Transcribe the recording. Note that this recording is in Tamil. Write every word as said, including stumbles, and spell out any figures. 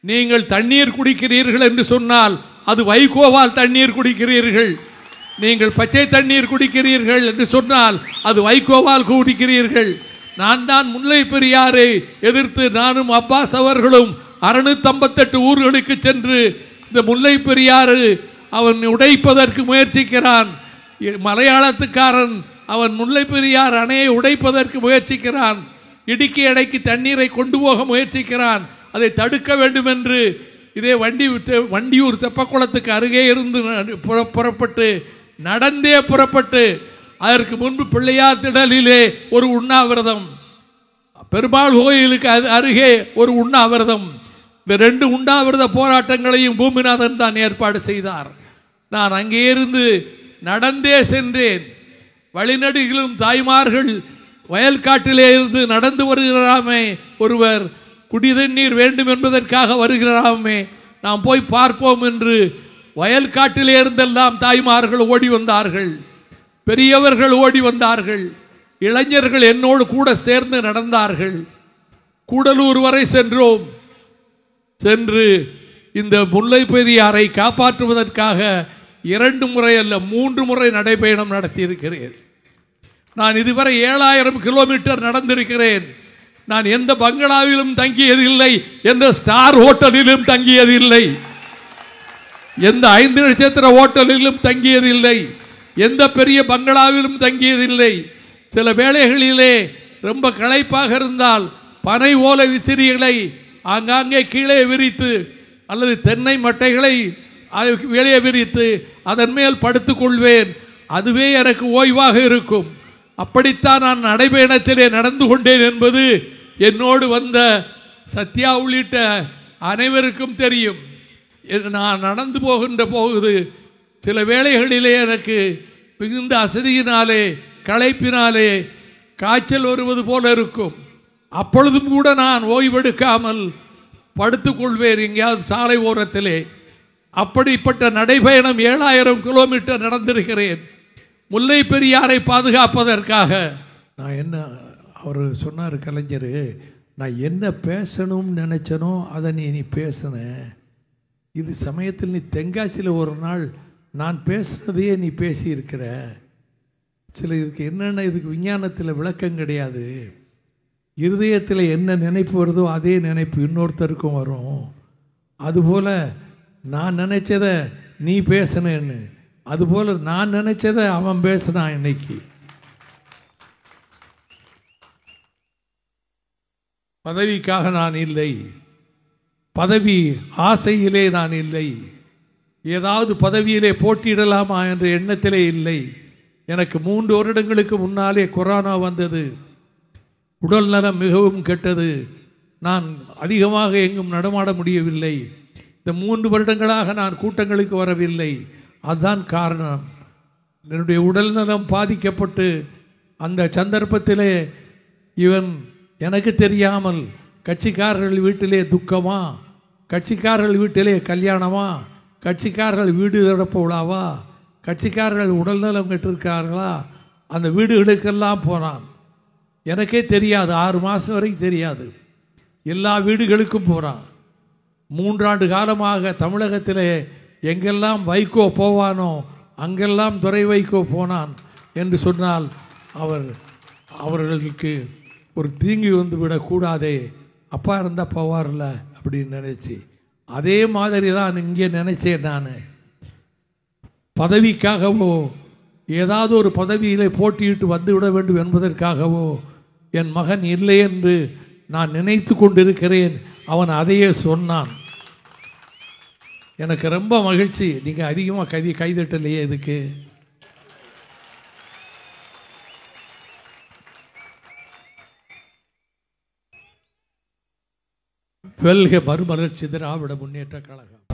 நீங்கள் தண்ணீர் குடிக்கிறீர்கள் என்று சொன்னால் அது வைகோவால் தண்ணீர் குடிக்கிறீர்கள். நீங்கள் பச்சை தண்ணீர் குடிக்கிறீர்கள் என்று சொன்னால் அது வைகோவால் குடிக்கிறீர்கள். நான் தான் முல்லை பெரியாரை எதிர்த்து நானும் அப்பாஸ் அவர்களும் அறுநூத்தி ஐம்பத்தி எட்டு ஊர்களுக்கு சென்று இந்த முல்லை பெரியாறு அவன் உடைப்பதற்கு முயற்சிக்கிறான். மலையாளத்துக்காரன் அவன் முல்லை பெரியார் அணையை உடைப்பதற்கு முயற்சிக்கிறான். இடுக்கி அணைக்கு தண்ணீரை கொண்டு போக முயற்சிக்கிறான். அதை தடுக்க வேண்டும் என்று இதே வண்டி வண்டியூர் தெப்பக்குளத்துக்கு அருகே இருந்து புறப்பட்டு நடந்தே புறப்பட்டு அதற்கு முன்பு பிள்ளையார் திடலிலே ஒரு உண்ணாவிரதம், பெருமாள் கோயிலுக்கு அருகே ஒரு உண்ணாவிரதம். இந்த ரெண்டு உண்ணாவிரத போராட்டங்களையும் பூமிநாதன் தான் ஏற்பாடு செய்தார். நான் அங்கே இருந்து நடந்தே சென்றேன். வழிநடுகிலும் தாய்மார்கள் வயல்காட்டிலே இருந்து நடந்து வருகிறாமே, ஒருவர் குடிதண்ணீர் வேண்டும் என்பதற்காக வருகிறாமே, நாம் போய் பார்ப்போம் என்று வயல்காட்டிலே இருந்தெல்லாம் தாய்மார்கள் ஓடி வந்தார்கள், பெரியவர்கள் ஓடி வந்தார்கள், இளைஞர்கள் என்னோடு கூட சேர்ந்து நடந்தார்கள். கூடலூர் வரை சென்றோம். சென்று இந்த முல்லை பெரியாரை காப்பாற்றுவதற்காக இரண்டு முறை அல்ல மூன்று முறை நடைபயணம் நடத்தியிருக்கிறேன். நான் இதுவரை ஏழாயிரம் கிலோமீட்டர் நடந்திருக்கிறேன். நான் எந்த பங்களாவிலும் தங்கியதில்லை, எந்த ஸ்டார் ஹோட்டலிலும் தங்கியதில்லை, எந்த ஐந்து நட்சத்திர ஹோட்டலிலும் தங்கியதில்லை, எந்த பெரிய பங்களாவிலும் தங்கியதில்லை. சில வேளைகளிலே ரொம்ப களைப்பாக இருந்தால் பனை ஓலை விசிறிகளை ஆங்காங்கே கீழே விரித்து அல்லது தென்னை மட்டைகளை வெளியே விரித்து அதன் மேல் படுத்துக் கொள்வேன். அதுவே எனக்கு ஓய்வாக இருக்கும். அப்படித்தான் நான் நடைபயணத்திலே நடந்து கொண்டேன் என்பது என்னோடு வந்த சத்யா உள்ளிட்ட அனைவருக்கும் தெரியும். நான் நடந்து போகின்ற போகுது சில வேளைகளிலே எனக்கு மிகுந்த அசதியினாலே களைப்பினாலே காய்ச்சல் வருவது போல இருக்கும். அப்பொழுதும் கூட நான் ஓய்வெடுக்காமல் படுத்துக்கொள்வேன் எங்கேயாவது சாலை ஓரத்திலே. அப்படிப்பட்ட நடைபயணம் ஏழாயிரம் கிலோமீட்டர் நடந்திருக்கிறேன் முல்லை பெரியாரை பாதுகாப்பதற்காக. நான் என்ன அவர் சொன்னார் கலைஞர், நான் என்ன பேசணும்னு நினச்சனோ அதை நீ நீ பேசின. இது சமயத்தில் நீ தென்காசியில் ஒரு நாள் நான் பேசுனதையே நீ பேசியிருக்கிற. சில இதுக்கு என்னென்ன இதுக்கு விஞ்ஞானத்தில் விளக்கம் கிடையாது. இருதயத்தில் என்ன நினைப்பு வருதோ அதே நினைப்பு இன்னொருத்தருக்கும் வரும். அதுபோல் நான் நினச்சதை நீ பேசினேன்னு, அதுபோல் நான் நினச்சதை அவன் பேசினான். இன்னைக்கு பதவிக்காக நான் இல்லை, பதவி ஆசையிலே நான் இல்லை, ஏதாவது பதவியிலே போட்டியிடலாமா என்ற எண்ணத்திலே இல்லை. எனக்கு மூன்று வருடங்களுக்கு முன்னாலே கொரோனா வந்தது. உடல் நலம் மிகவும் கெட்டது. நான் அதிகமாக எங்கும் நடமாட முடியவில்லை. இந்த மூன்று வருடங்களாக நான் கூட்டங்களுக்கு வரவில்லை. அதுதான் காரணம். என்னுடைய உடல் நலம் பாதிக்கப்பட்டு அந்த சந்தர்ப்பத்திலே இவன் எனக்கு தெரியாமல் கட்சிக்காரர்கள் வீட்டிலே துக்கமா, கட்சிக்காரர்கள் வீட்டிலே கல்யாணமா, கட்சிக்காரர்கள் வீடு திறப்பு விழாவா, கட்சிக்காரர்கள் உடல் நலம் கெட்டிருக்கார்களா, அந்த வீடுகளுக்கெல்லாம் போனான். எனக்கே தெரியாது, ஆறு மாதம் வரைக்கும் தெரியாது. எல்லா வீடுகளுக்கும் போகிறான். மூன்றாண்டு காலமாக தமிழகத்திலே எங்கெல்லாம் வைகோ போவானோ அங்கெல்லாம் துரை வைகோ போனான் என்று சொன்னால் அவர் அவர்களுக்கு ஒரு தீங்கு வந்து விடக்கூடாதே, அப்பா இருந்தால் போவார்ல அப்படின்னு நினச்சி, அதே மாதிரி தான் இங்கே நினச்சேன். நான் பதவிக்காகவோ ஏதாவது ஒரு பதவியிலே போட்டியிட்டு வந்துவிட வேண்டும் என்பதற்காகவோ என் மகன் இல்லை என்று நான் நினைத்து கொண்டிருக்கிறேன். அவன் அதையே சொன்னான். எனக்கு ரொம்ப மகிழ்ச்சி. நீங்கள் அதிகமாக கை கைதட்டலையே இதுக்கு. வெல்க மறுமலர்ச்சி திராவிட முன்னேற்ற கழகம்.